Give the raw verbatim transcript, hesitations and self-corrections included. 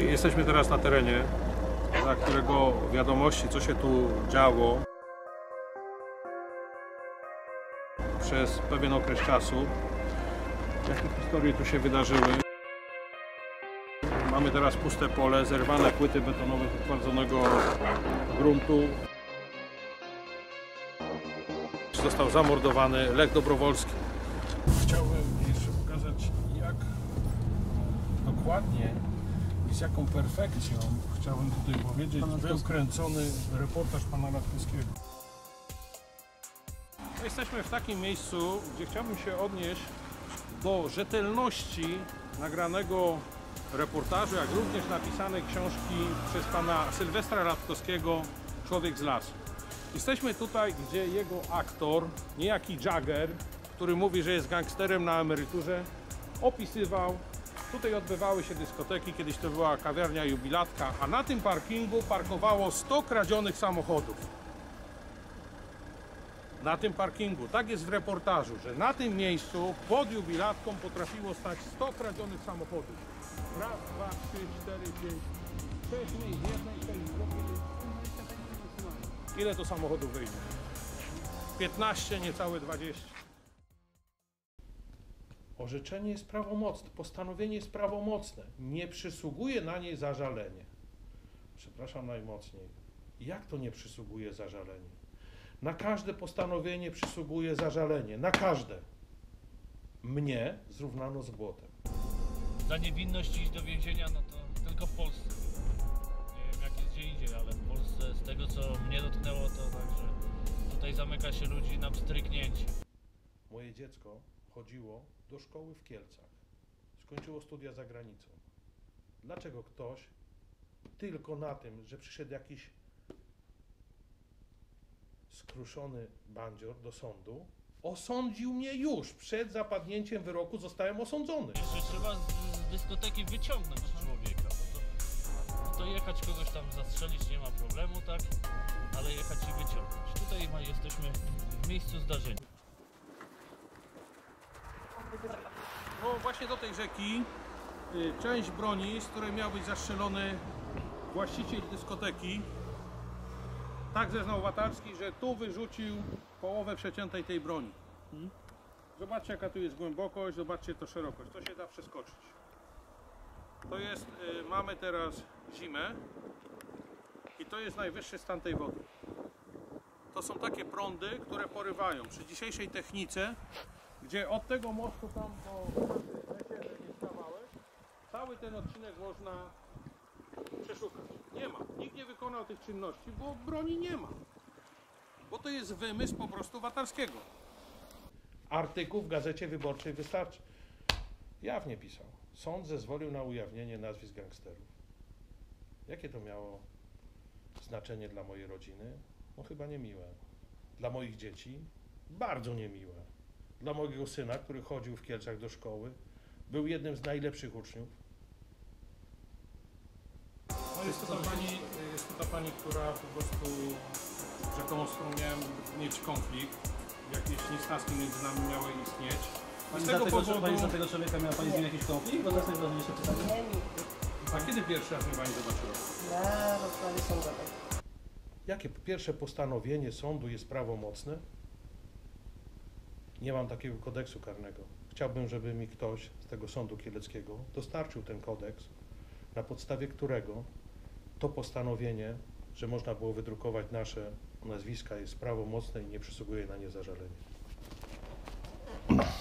Jesteśmy teraz na terenie, dla którego wiadomości, co się tu działo przez pewien okres czasu, jakie historie tu się wydarzyły. Mamy teraz puste pole, zerwane płyty betonowe z utwardzonego gruntu. Został zamordowany Lech Dobrowolski. Chciałbym jeszcze pokazać, jak dokładnie i z jaką perfekcją, chciałbym tutaj powiedzieć, był kręcony reportaż pana Latkowskiego. Jesteśmy w takim miejscu, gdzie chciałbym się odnieść do rzetelności nagranego reportażu, jak również napisanej książki przez pana Sylwestra Latkowskiego Człowiek z lasu. Jesteśmy tutaj, gdzie jego aktor, niejaki Jagger, który mówi, że jest gangsterem na emeryturze, opisywał, tutaj odbywały się dyskoteki, kiedyś to była kawiarnia Jubilatka, a na tym parkingu parkowało sto kradzionych samochodów. Na tym parkingu, tak jest w reportażu, że na tym miejscu pod Jubilatką potrafiło stać sto kradzionych samochodów. Raz, dwa, trzy, cztery, pięć, sześć miejsc, jednej, sześć, drugiej. Ile to samochodów wyjdzie? piętnaście, niecałe dwadzieścia. Orzeczenie jest prawomocne, postanowienie jest prawomocne. Nie przysługuje na nie zażalenie. Przepraszam najmocniej. Jak to nie przysługuje zażalenie? Na każde postanowienie przysługuje zażalenie. Na każde. Mnie zrównano z błotem. Za niewinność iść do więzienia, no to tylko w Polsce. Nie wiem jak jest gdzie indziej, ale w Polsce z tego co mnie dotknęło, to także tutaj zamyka się ludzi na pstryknięcie. Moje dziecko chodziło do szkoły w Kielcach. Skończyło studia za granicą. Dlaczego ktoś tylko na tym, że przyszedł jakiś skruszony bandzior do sądu, osądził mnie już. Przed zapadnięciem wyroku zostałem osądzony. Jeszcze trzeba z, z dyskoteki wyciągnąć człowieka. No to, to jechać kogoś tam zastrzelić nie ma problemu, tak? Ale jechać i wyciągnąć. Tutaj ma, jesteśmy w miejscu zdarzenia. No właśnie do tej rzeki y, część broni, z której miał być zastrzelony właściciel dyskoteki, tak zeznał Watarski, że tu wyrzucił połowę przeciętej tej broni. Hmm? Zobaczcie jaka tu jest głębokość, zobaczcie to szerokość, to się da przeskoczyć. To jest, y, mamy teraz zimę i to jest najwyższy stan tej wody. To są takie prądy, które porywają. Przy dzisiejszej technice, gdzie od tego mostu tam po jest kawałek, cały ten odcinek można przeszukać. Nie ma. Nikt nie wykonał tych czynności, bo broni nie ma. Bo to jest wymysł po prostu Watarskiego. Artykuł w Gazecie Wyborczej wystarczy. Jawnie pisał. Sąd zezwolił na ujawnienie nazwisk gangsterów. Jakie to miało znaczenie dla mojej rodziny? No chyba niemiłe. Dla moich dzieci? Bardzo niemiłe. Dla mojego syna, który chodził w Kielcach do szkoły, był jednym z najlepszych uczniów. No jest to ta pani, jest to ta pani, która po prostu rzekomo z którą miałem mieć konflikt. Jakieś niesnaski między nami miały istnieć. Pani z tego powodu... Pani za tego człowieka miała Pani z nim jakiś konflikt? Bo to jest najważniejsze pytanie. Nie, nigdy. A kiedy pierwszy raz mnie Pani zobaczyła? Na rozprawie sądowej. Jakie pierwsze postanowienie sądu jest prawomocne? Nie mam takiego kodeksu karnego. Chciałbym, żeby mi ktoś z tego sądu kieleckiego dostarczył ten kodeks, na podstawie którego to postanowienie, że można było wydrukować nasze nazwiska, jest prawomocne i nie przysługuje na nie zażalenie.